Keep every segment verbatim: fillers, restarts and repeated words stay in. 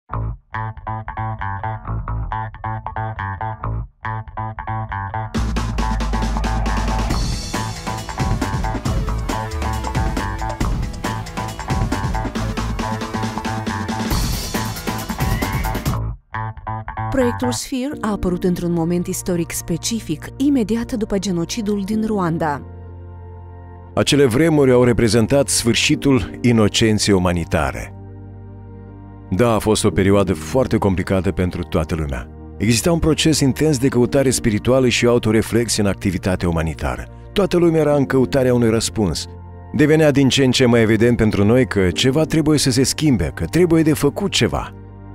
Proiectul Sphere a apărut într-un moment istoric specific, imediat după genocidul din Rwanda. Acele vremuri au reprezentat sfârșitul inocenței umanitare. Da, a fost o perioadă foarte complicată pentru toată lumea. Exista un proces intens de căutare spirituală și autoreflexie în activitatea umanitară. Toată lumea era în căutarea unui răspuns. Devenea din ce în ce mai evident pentru noi că ceva trebuie să se schimbe, că trebuie de făcut ceva.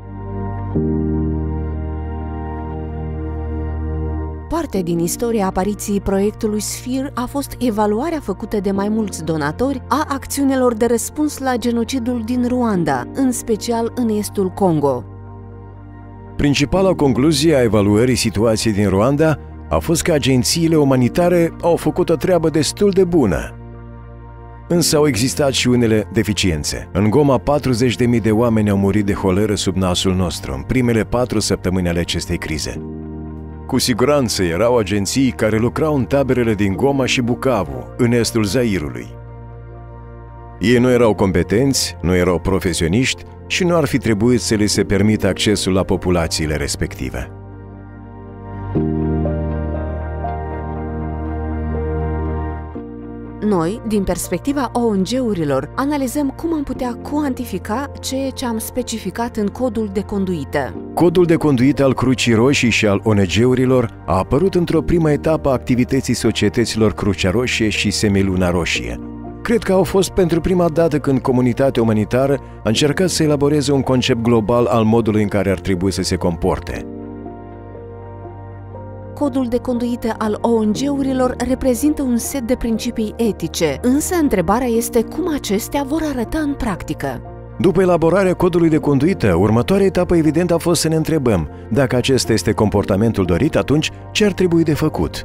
Parte din istoria apariției proiectului Sphere a fost evaluarea făcută de mai mulți donatori a acțiunilor de răspuns la genocidul din Rwanda, în special în estul Congo. Principala concluzie a evaluării situației din Rwanda a fost că agențiile umanitare au făcut o treabă destul de bună. Însă au existat și unele deficiențe. În Goma, patruzeci de mii de oameni au murit de holeră sub nasul nostru în primele patru săptămâni ale acestei crize. Cu siguranță erau agenții care lucrau în taberele din Goma și Bukavu, în estul Zairului. Ei nu erau competenți, nu erau profesioniști și nu ar fi trebuit să le se permită accesul la populațiile respective. Noi, din perspectiva O N G-urilor, analizăm cum am putea cuantifica ceea ce am specificat în codul de conduită. Codul de conduită al Crucii Roșii și al O N G-urilor a apărut într-o primă etapă a activității societăților Crucea Roșie și Semiluna Roșie. Cred că au fost pentru prima dată când comunitatea umanitară a încercat să elaboreze un concept global al modului în care ar trebui să se comporte. Codul de conduită al O N G-urilor reprezintă un set de principii etice, însă întrebarea este cum acestea vor arăta în practică. După elaborarea codului de conduită, următoarea etapă evident a fost să ne întrebăm dacă acesta este comportamentul dorit, atunci ce ar trebui de făcut?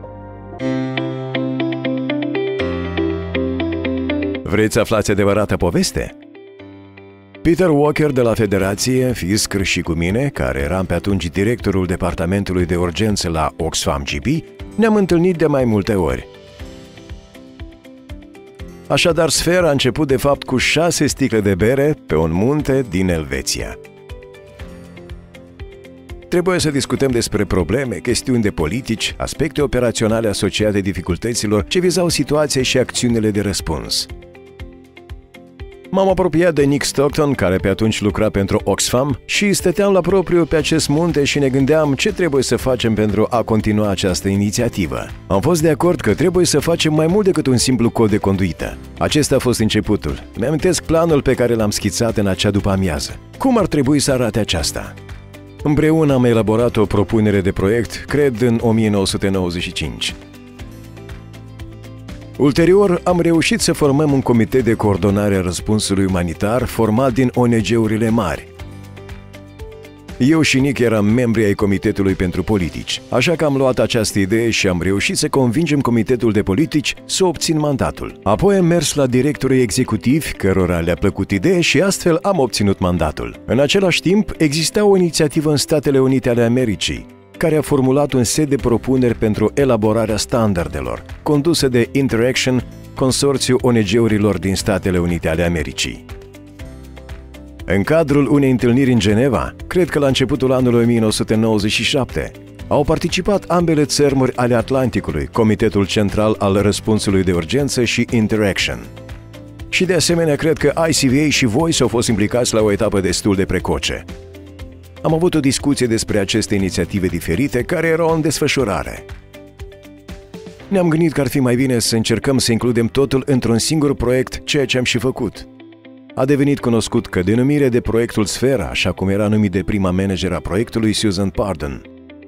Vreți să aflați adevărata poveste? Peter Walker de la Federație, Fiskr și cu mine, care eram pe atunci directorul departamentului de urgență la Oxfam G P, ne-am întâlnit de mai multe ori. Așadar, Sfera a început de fapt cu șase sticle de bere pe un munte din Elveția. Trebuie să discutăm despre probleme, chestiuni de politici, aspecte operaționale asociate dificultăților ce vizau situația și acțiunile de răspuns. M-am apropiat de Nick Stockton, care pe atunci lucra pentru Oxfam, și stăteam la propriu pe acest munte și ne gândeam ce trebuie să facem pentru a continua această inițiativă. Am fost de acord că trebuie să facem mai mult decât un simplu cod de conduită. Acesta a fost începutul. Mi-amintesc planul pe care l-am schițat în acea după-amiază. Cum ar trebui să arate aceasta? Împreună am elaborat o propunere de proiect, cred, în o mie nouă sute nouăzeci și cinci. Ulterior, am reușit să formăm un comitet de coordonare a răspunsului umanitar format din O N G-urile mari. Eu și Nick eram membri ai Comitetului pentru Politici, așa că am luat această idee și am reușit să convingem Comitetul de Politici să obțin mandatul. Apoi am mers la directorii executivi, cărora le-a plăcut ideea și astfel am obținut mandatul. În același timp, exista o inițiativă în Statele Unite ale Americii, care a formulat un set de propuneri pentru elaborarea standardelor, condusă de Interaction, consorțiul O N G-urilor din Statele Unite ale Americii. În cadrul unei întâlniri în Geneva, cred că la începutul anului o mie nouă sute nouăzeci și șapte, au participat ambele țărmuri ale Atlanticului, Comitetul Central al Răspunsului de Urgență și Interaction. Și de asemenea, cred că I C V A și Voice au fost implicați la o etapă destul de precoce. Am avut o discuție despre aceste inițiative diferite care erau în desfășurare. Ne-am gândit că ar fi mai bine să încercăm să includem totul într-un singur proiect, ceea ce am și făcut. A devenit cunoscut că denumirea de proiectul Sfera, așa cum era numit de prima manager a proiectului, Susan Pardon.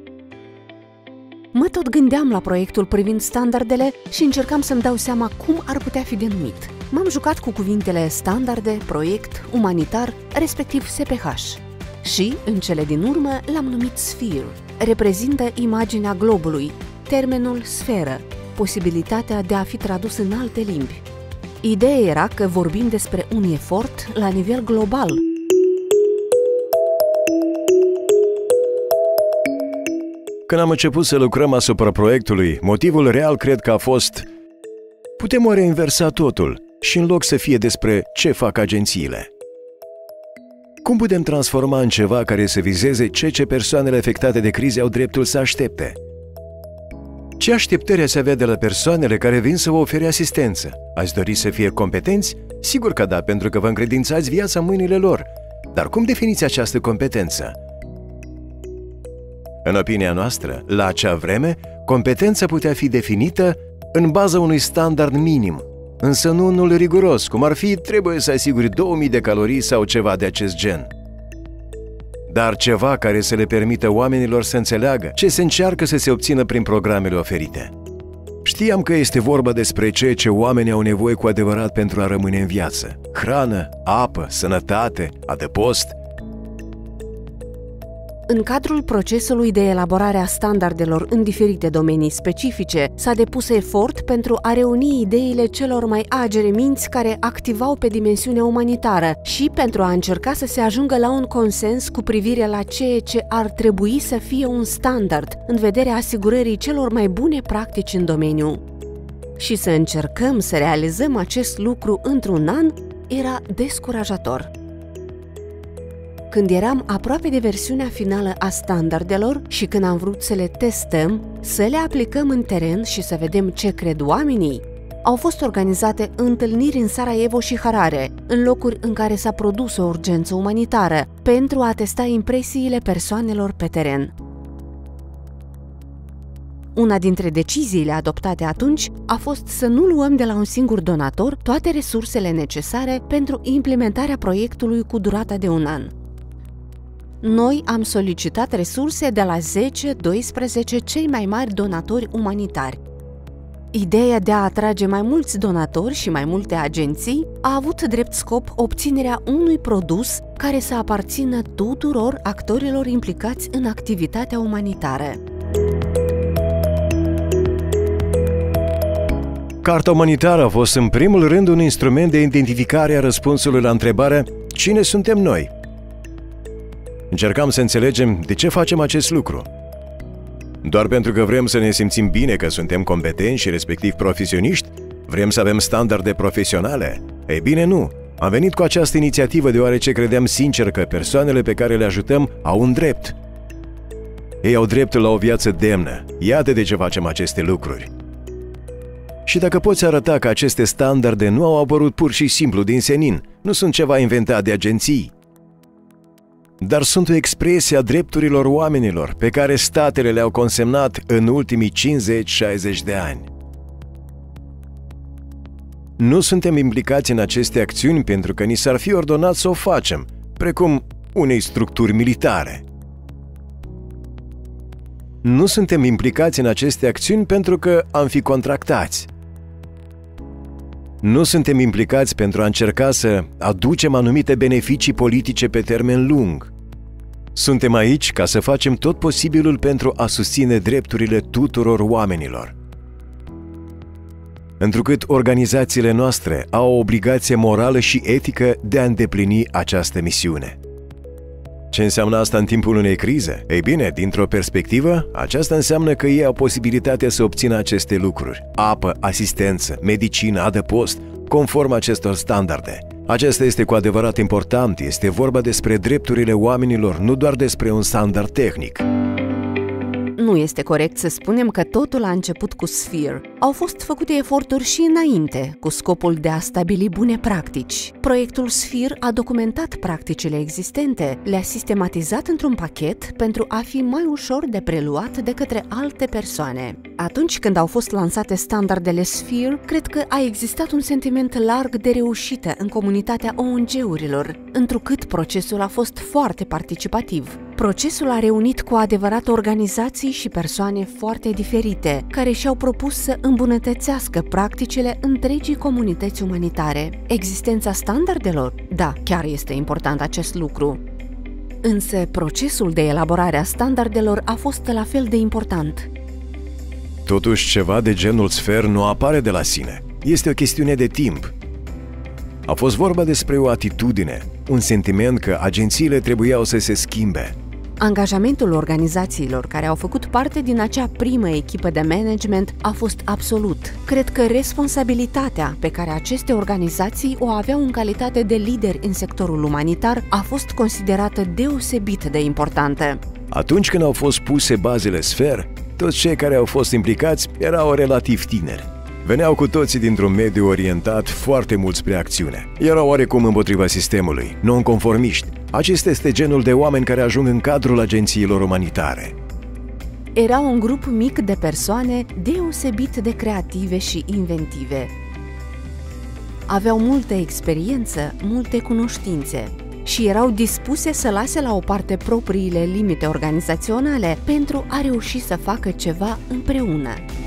Mă tot gândeam la proiectul privind standardele și încercam să-mi dau seama cum ar putea fi denumit. M-am jucat cu cuvintele standarde, proiect, umanitar, respectiv S P H. Și, în cele din urmă, l-am numit Sphere. Reprezintă imaginea globului, termenul sferă, posibilitatea de a fi tradus în alte limbi. Ideea era că vorbim despre un efort la nivel global. Când am început să lucrăm asupra proiectului, motivul real cred că a fost: putem oare inversa totul și în loc să fie despre ce fac agențiile? Cum putem transforma în ceva care să vizeze ceea ce persoanele afectate de crize au dreptul să aștepte? Ce așteptări ați avea de la persoanele care vin să vă ofere asistență? Ați dori să fie competenți? Sigur că da, pentru că vă încredințați viața în mâinile lor. Dar cum definiți această competență? În opinia noastră, la acea vreme, competența putea fi definită în baza unui standard minim, însă nu unul riguros, cum ar fi trebuie să asiguri două mii de calorii sau ceva de acest gen. Dar ceva care să le permită oamenilor să înțeleagă ce se încearcă să se obțină prin programele oferite. Știam că este vorba despre ceea ce oamenii au nevoie cu adevărat pentru a rămâne în viață: hrană, apă, sănătate, adăpost. În cadrul procesului de elaborare a standardelor în diferite domenii specifice, s-a depus efort pentru a reuni ideile celor mai agere minți care activau pe dimensiunea umanitară și pentru a încerca să se ajungă la un consens cu privire la ceea ce ar trebui să fie un standard în vederea asigurării celor mai bune practici în domeniu. Și să încercăm să realizăm acest lucru într-un an era descurajator. Când eram aproape de versiunea finală a standardelor și când am vrut să le testăm, să le aplicăm în teren și să vedem ce cred oamenii, au fost organizate întâlniri în Sarajevo și Harare, în locuri în care s-a produs o urgență umanitară, pentru a testa impresiile persoanelor pe teren. Una dintre deciziile adoptate atunci a fost să nu luăm de la un singur donator toate resursele necesare pentru implementarea proiectului cu durata de un an. Noi am solicitat resurse de la zece doisprezece cei mai mari donatori umanitari. Ideea de a atrage mai mulți donatori și mai multe agenții a avut drept scop obținerea unui produs care să aparțină tuturor actorilor implicați în activitatea umanitară. Carta umanitară a fost în primul rând un instrument de identificare a răspunsului la întrebarea: cine suntem noi? Încercam să înțelegem de ce facem acest lucru. Doar pentru că vrem să ne simțim bine că suntem competenți și respectiv profesioniști? Vrem să avem standarde profesionale? Ei bine, nu. Am venit cu această inițiativă deoarece credeam sincer că persoanele pe care le ajutăm au un drept. Ei au dreptul la o viață demnă. Iată de ce facem aceste lucruri. Și dacă poți arăta că aceste standarde nu au apărut pur și simplu din senin, nu sunt ceva inventat de agenții, dar sunt o expresie a drepturilor oamenilor pe care statele le-au consemnat în ultimii cincizeci șaizeci de ani. Nu suntem implicați în aceste acțiuni pentru că ni s-ar fi ordonat să o facem, precum unei structuri militare. Nu suntem implicați în aceste acțiuni pentru că am fi contractați. Nu suntem implicați pentru a încerca să aducem anumite beneficii politice pe termen lung. Suntem aici ca să facem tot posibilul pentru a susține drepturile tuturor oamenilor. Întrucât organizațiile noastre au o obligație morală și etică de a îndeplini această misiune. Ce înseamnă asta în timpul unei crize? Ei bine, dintr-o perspectivă, aceasta înseamnă că ei au posibilitatea să obțină aceste lucruri: apă, asistență, medicină, adăpost, conform acestor standarde. Acesta este cu adevărat important, este vorba despre drepturile oamenilor, nu doar despre un standard tehnic. Nu este corect să spunem că totul a început cu Sphere. Au fost făcute eforturi și înainte, cu scopul de a stabili bune practici. Proiectul Sphere a documentat practicile existente, le-a sistematizat într-un pachet pentru a fi mai ușor de preluat de către alte persoane. Atunci când au fost lansate standardele Sphere, cred că a existat un sentiment larg de reușită în comunitatea O N G-urilor, întrucât procesul a fost foarte participativ. Procesul a reunit cu adevărat organizații și persoane foarte diferite, care și-au propus să îmbunătățească practicile întregii comunități umanitare. Existența standardelor? Da, chiar este important acest lucru. Însă, procesul de elaborare a standardelor a fost la fel de important. Totuși, ceva de genul Sphere nu apare de la sine. Este o chestiune de timp. A fost vorba despre o atitudine, un sentiment că agențiile trebuiau să se schimbe. Angajamentul organizațiilor care au făcut parte din acea primă echipă de management a fost absolut. Cred că responsabilitatea pe care aceste organizații o aveau în calitate de lideri în sectorul umanitar a fost considerată deosebit de importantă. Atunci când au fost puse bazele Sfer, toți cei care au fost implicați erau relativ tineri. Veneau cu toții dintr-un mediu orientat foarte mult spre acțiune. Erau oarecum împotriva sistemului, nonconformiști. Acesta este genul de oameni care ajung în cadrul agențiilor umanitare. Era un grup mic de persoane deosebit de creative și inventive. Aveau multă experiență, multe cunoștințe și erau dispuse să lase la o parte propriile limite organizaționale pentru a reuși să facă ceva împreună.